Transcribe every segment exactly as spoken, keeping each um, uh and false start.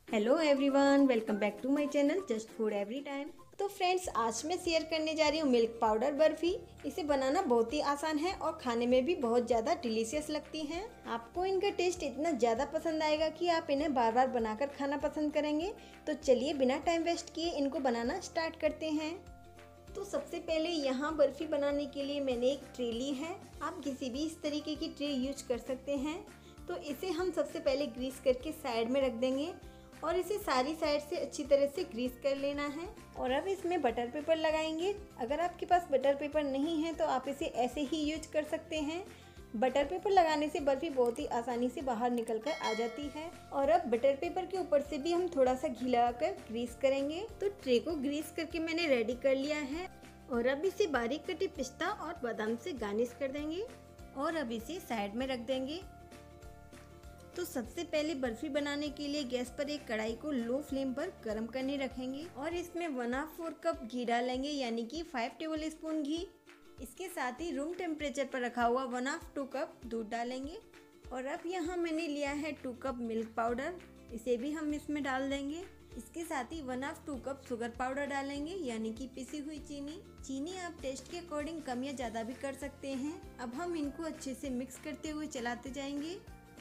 Hello everyone, welcome back to my channel just food every time. तो friends, आज मैं share करने जा रही हूँ मिल्क पाउडर बर्फ़ी। इसे बनाना बहुत ही आसान है और खाने में भी बहुत ज़्यादा डिलीशियस लगती हैं। आपको इनका टेस्ट इतना ज़्यादा पसंद आएगा कि आप इन्हें बार बार बनाकर खाना पसंद करेंगे। तो चलिए बिना टाइम वेस्ट किए इनको बनाना स्टार्ट करते हैं। तो सबसे पहले यहाँ बर्फ़ी बनाने के लिए मैंने एक ट्रे ली है। आप किसी भी इस तरीके की ट्रे यूज कर सकते हैं। तो इसे हम सबसे पहले ग्रीस करके साइड में रख देंगे और इसे सारी साइड से अच्छी तरह से ग्रीस कर लेना है। और अब इसमें बटर पेपर लगाएंगे। अगर आपके पास बटर पेपर नहीं है तो आप इसे ऐसे ही यूज कर सकते हैं। बटर पेपर लगाने से बर्फ़ी बहुत ही आसानी से बाहर निकल कर आ जाती है। और अब बटर पेपर के ऊपर से भी हम थोड़ा सा घी लगाकर ग्रीस करेंगे। तो ट्रे को ग्रीस करके मैंने रेडी कर लिया है। और अब इसे बारीक कटे पिस्ता और बादाम से गार्निश कर देंगे और अब इसे साइड में रख देंगे। तो सबसे पहले बर्फ़ी बनाने के लिए गैस पर एक कढ़ाई को लो फ्लेम पर गर्म करने रखेंगे और इसमें वन हाफ फोर कप घी डालेंगे, यानी कि फाइव टेबल स्पून घी। इसके साथ ही रूम टेम्परेचर पर रखा हुआ वन हाफ टू कप दूध डालेंगे। और अब यहाँ मैंने लिया है टू कप मिल्क पाउडर, इसे भी हम इसमें डाल देंगे। इसके साथ ही one half two cup sugar powder डालेंगे, यानी कि पिसी हुई चीनी। चीनी आप टेस्ट के अकॉर्डिंग कम या ज़्यादा भी कर सकते हैं। अब हम इनको अच्छे से मिक्स करते हुए चलाते जाएंगे।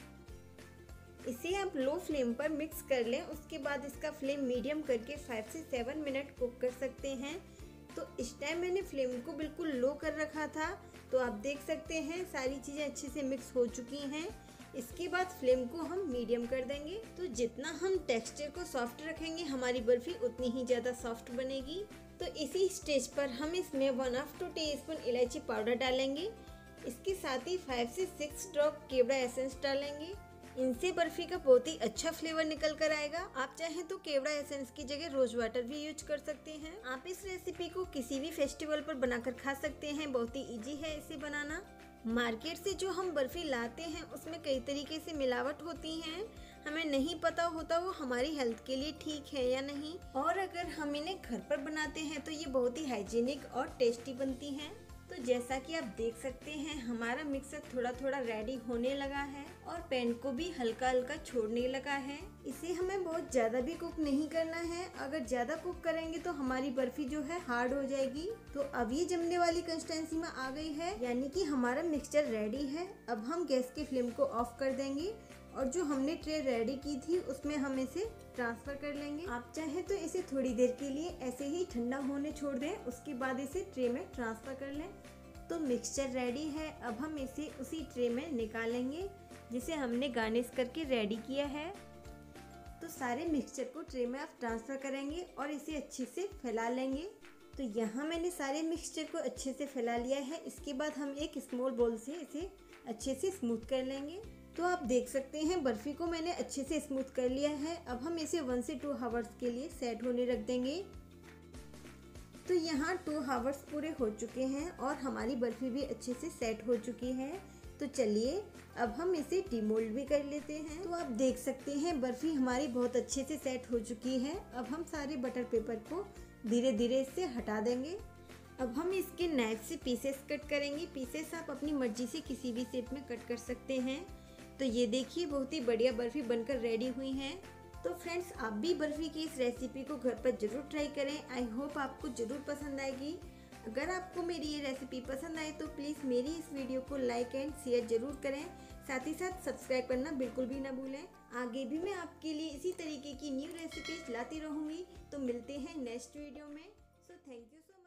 इसे आप लो फ्लेम पर मिक्स कर लें। उसके बाद इसका फ्लेम मीडियम करके फाइव से सेवन मिनट कुक कर सकते हैं। तो इस टाइम मैंने फ्लेम को बिल्कुल लो कर रखा था। तो आप देख सकते हैं सारी चीज़ें अच्छे से मिक्स हो चुकी हैं। इसके बाद फ्लेम को हम मीडियम कर देंगे। तो जितना हम टेक्सचर को सॉफ्ट रखेंगे हमारी बर्फ़ी उतनी ही ज़्यादा सॉफ्ट बनेगी। तो इसी स्टेज पर हम इसमें one half two teaspoon इलायची पाउडर डालेंगे। इसके साथ ही फाइव से सिक्स ड्रॉप केवड़ा एसेंस डालेंगे। इनसे बर्फ़ी का बहुत ही अच्छा फ्लेवर निकल कर आएगा। आप चाहें तो केवड़ा एसेंस की जगह रोज वाटर भी यूज कर सकते हैं। आप इस रेसिपी को किसी भी फेस्टिवल पर बनाकर खा सकते हैं। बहुत ही इजी है इसे बनाना। मार्केट से जो हम बर्फ़ी लाते हैं उसमें कई तरीके से मिलावट होती हैं। हमें नहीं पता होता वो हमारी हेल्थ के लिए ठीक है या नहीं। और अगर हम इन्हें घर पर बनाते हैं तो ये बहुत ही हाइजीनिक और टेस्टी बनती हैं। तो जैसा कि आप देख सकते हैं हमारा मिक्सर थोड़ा थोड़ा रेडी होने लगा है और पैन को भी हल्का हल्का छोड़ने लगा है। इसे हमें बहुत ज़्यादा भी कुक नहीं करना है। अगर ज़्यादा कुक करेंगे तो हमारी बर्फ़ी जो है हार्ड हो जाएगी। तो अब ये जमने वाली कंसिस्टेंसी में आ गई है, यानी कि हमारा मिक्सचर रेडी है। अब हम गैस के फ्लेम को ऑफ कर देंगे और जो हमने ट्रे रेडी की थी उसमें हम इसे ट्रांसफ़र कर लेंगे। आप चाहें तो इसे थोड़ी देर के लिए ऐसे ही ठंडा होने छोड़ दें, उसके बाद इसे ट्रे में ट्रांसफ़र कर लें। तो मिक्सचर रेडी है। अब हम इसे उसी ट्रे में निकालेंगे जिसे हमने गार्निश करके रेडी किया है। तो सारे मिक्सचर को ट्रे में आप ट्रांसफ़र करेंगे और इसे अच्छे से फैला लेंगे। तो यहाँ मैंने सारे मिक्सचर को अच्छे से फैला लिया है। इसके बाद हम एक स्मॉल बोल से इसे अच्छे से स्मूथ कर लेंगे। तो आप देख सकते हैं बर्फ़ी को मैंने अच्छे से स्मूथ कर लिया है। अब हम इसे वन से टू आवर्स के लिए सेट होने रख देंगे। तो यहाँ टू आवर्स पूरे हो चुके हैं और हमारी बर्फ़ी भी अच्छे से सेट हो चुकी है। तो चलिए अब हम इसे डीमोल्ड भी कर लेते हैं। तो आप देख सकते हैं बर्फ़ी हमारी बहुत अच्छे से सेट हो चुकी है। अब हम सारे बटर पेपर को धीरे धीरे इससे हटा देंगे। अब हम इसके नाइफ से पीसेस कट करेंगे। पीसेस आप अपनी मर्जी से किसी भी शेप में कट कर सकते हैं। तो ये देखिए बहुत ही बढ़िया बर्फ़ी बनकर रेडी हुई हैं। तो फ्रेंड्स, आप भी बर्फ़ी की इस रेसिपी को घर पर ज़रूर ट्राई करें। आई होप आपको ज़रूर पसंद आएगी। अगर आपको मेरी ये रेसिपी पसंद आए तो प्लीज़ मेरी इस वीडियो को लाइक एंड शेयर ज़रूर करें। साथ ही साथ सब्सक्राइब करना बिल्कुल भी ना भूलें। आगे भी मैं आपके लिए इसी तरीके की न्यू रेसिपीज लाती रहूँगी। तो मिलते हैं नेक्स्ट वीडियो में। So thank you so